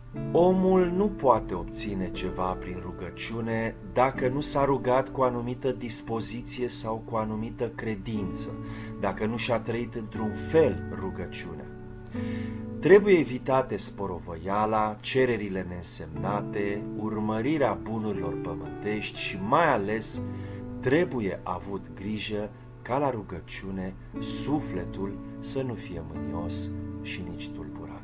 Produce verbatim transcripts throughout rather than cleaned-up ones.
Omul nu poate obține ceva prin rugăciune dacă nu s-a rugat cu o anumită dispoziție sau cu o anumită credință, dacă nu și-a trăit într-un fel rugăciunea. Trebuie evitate sporovăiala, cererile neînsemnate, urmărirea bunurilor pământești și mai ales trebuie avut grijă ca la rugăciune sufletul să nu fie mânios și nici tulburat.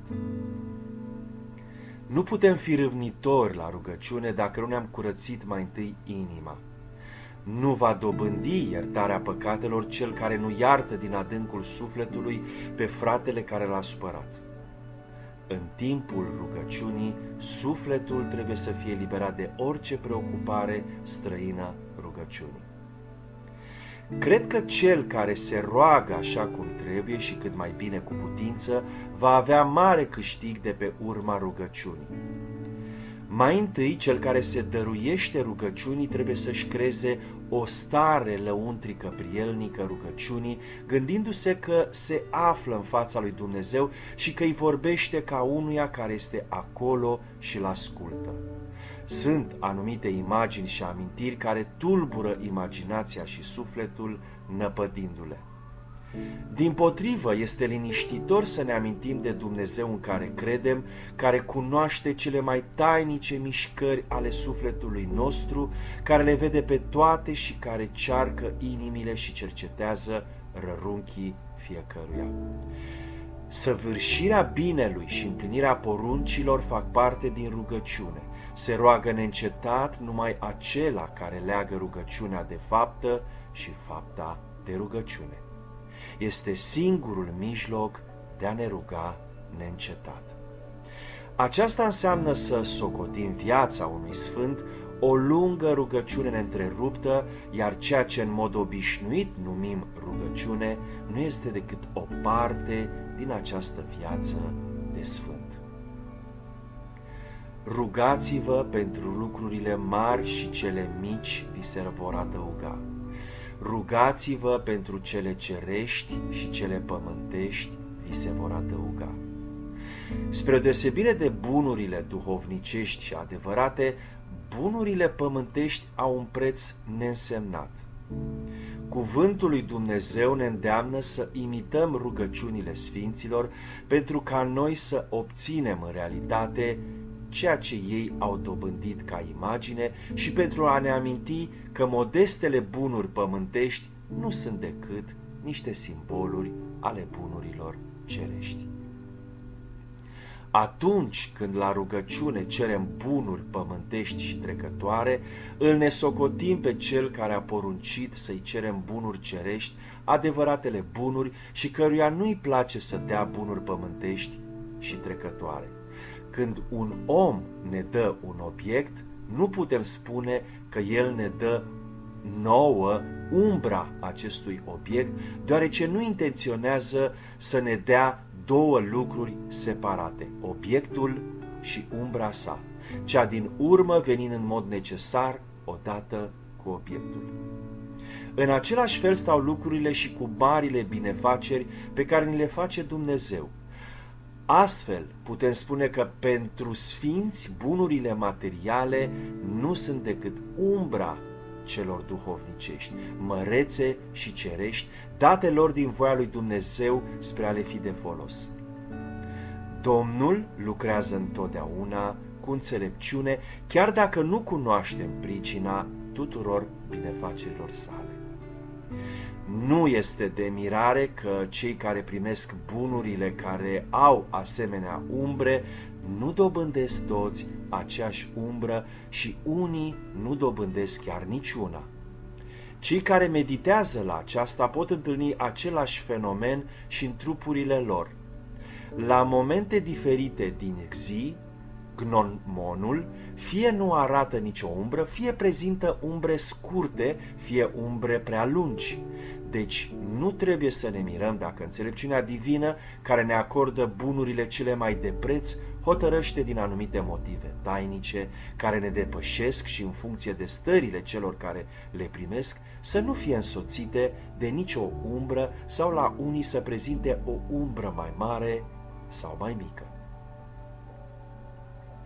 Nu putem fi râvnitori la rugăciune dacă nu ne-am curățit mai întâi inima. Nu va dobândi iertarea păcatelor cel care nu iartă din adâncul sufletului pe fratele care l-a supărat. În timpul rugăciunii, sufletul trebuie să fie eliberat de orice preocupare străină rugăciunii. Cred că cel care se roagă așa cum trebuie și cât mai bine cu putință va avea mare câștig de pe urma rugăciunii. Mai întâi, cel care se dăruiește rugăciunii trebuie să-și creeze o stare lăuntrică prielnică rugăciunii, gândindu-se că se află în fața lui Dumnezeu și că îi vorbește ca unuia care este acolo și îl ascultă. Sunt anumite imagini și amintiri care tulbură imaginația și sufletul, năpădindu-le. Dimpotrivă, este liniștitor să ne amintim de Dumnezeu în care credem, care cunoaște cele mai tainice mișcări ale sufletului nostru, care le vede pe toate și care cearcă inimile și cercetează rărunchii fiecăruia. Săvârșirea binelui și împlinirea poruncilor fac parte din rugăciune. Se roagă neîncetat numai acela care leagă rugăciunea de faptă și fapta de rugăciune. Este singurul mijloc de a ne ruga neîncetat. Aceasta înseamnă să socotim viața unui sfânt o lungă rugăciune neîntreruptă, iar ceea ce în mod obișnuit numim rugăciune nu este decât o parte din această viață de sfânt. Rugați-vă pentru lucrurile mari și cele mici vi se vor adăuga. Rugați-vă pentru cele cerești și cele pământești vi se vor adăuga. Spre deosebire de bunurile duhovnicești și adevărate, bunurile pământești au un preț neînsemnat. Cuvântul lui Dumnezeu ne îndeamnă să imităm rugăciunile sfinților pentru ca noi să obținem în realitate ceea ce ei au dobândit ca imagine și pentru a ne aminti că modestele bunuri pământești nu sunt decât niște simboluri ale bunurilor cerești. Atunci când la rugăciune cerem bunuri pământești și trecătoare, îl nesocotim pe cel care a poruncit să-i cerem bunuri cerești, adevăratele bunuri și căruia nu-i place să dea bunuri pământești și trecătoare. Când un om ne dă un obiect, nu putem spune că el ne dă nouă umbra acestui obiect, deoarece nu intenționează să ne dea două lucruri separate, obiectul și umbra sa, cea din urmă venind în mod necesar odată cu obiectul. În același fel stau lucrurile și cu marile binefaceri pe care ni le face Dumnezeu. Astfel, putem spune că pentru sfinți bunurile materiale nu sunt decât umbra celor duhovnicești, mărețe și cerești, date lor din voia lui Dumnezeu spre a le fi de folos. Domnul lucrează întotdeauna cu înțelepciune, chiar dacă nu cunoaștem pricina tuturor binefacerilor sale. Nu este de mirare că cei care primesc bunurile care au asemenea umbre nu dobândesc toți aceeași umbră și unii nu dobândesc chiar niciuna. Cei care meditează la aceasta pot întâlni același fenomen și în trupurile lor. La momente diferite din zi, gnomonul fie nu arată nicio umbră, fie prezintă umbre scurte, fie umbre prea lungi. Deci nu trebuie să ne mirăm dacă înțelepciunea divină, care ne acordă bunurile cele mai de preț, hotărăște din anumite motive tainice, care ne depășesc și în funcție de stările celor care le primesc, să nu fie însoțite de nicio umbră sau la unii să prezinte o umbră mai mare sau mai mică.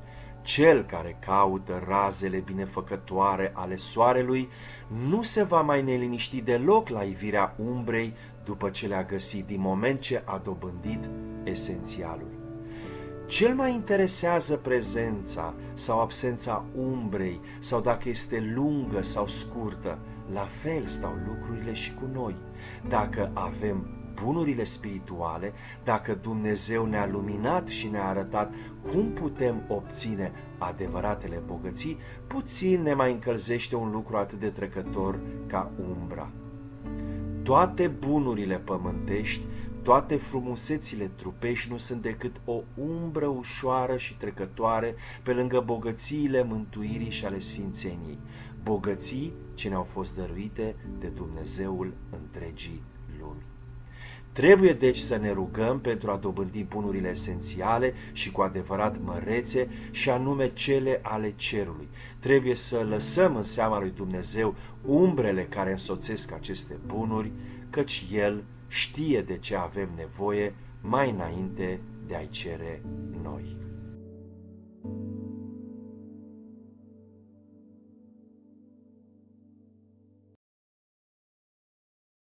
Cel care caută razele binefăcătoare ale soarelui nu se va mai neliniști deloc la ivirea umbrei după ce le-a găsit, din moment ce a dobândit esențialul. Cel mai interesează prezența sau absența umbrei, sau dacă este lungă sau scurtă. La fel stau lucrurile și cu noi. Dacă avem bunurile spirituale, dacă Dumnezeu ne-a luminat și ne-a arătat cum putem obține adevăratele bogății, puțin ne mai încălzește un lucru atât de trecător ca umbra. Toate bunurile pământești, toate frumusețile trupești nu sunt decât o umbră ușoară și trecătoare pe lângă bogățiile mântuirii și ale sfințeniei, bogății ce ne-au fost dăruite de Dumnezeul întregii lumi. Trebuie deci să ne rugăm pentru a dobândi bunurile esențiale și cu adevărat mărețe, și anume cele ale cerului. Trebuie să lăsăm în seama lui Dumnezeu umbrele care însoțesc aceste bunuri, căci El știe de ce avem nevoie mai înainte de a-i cere noi.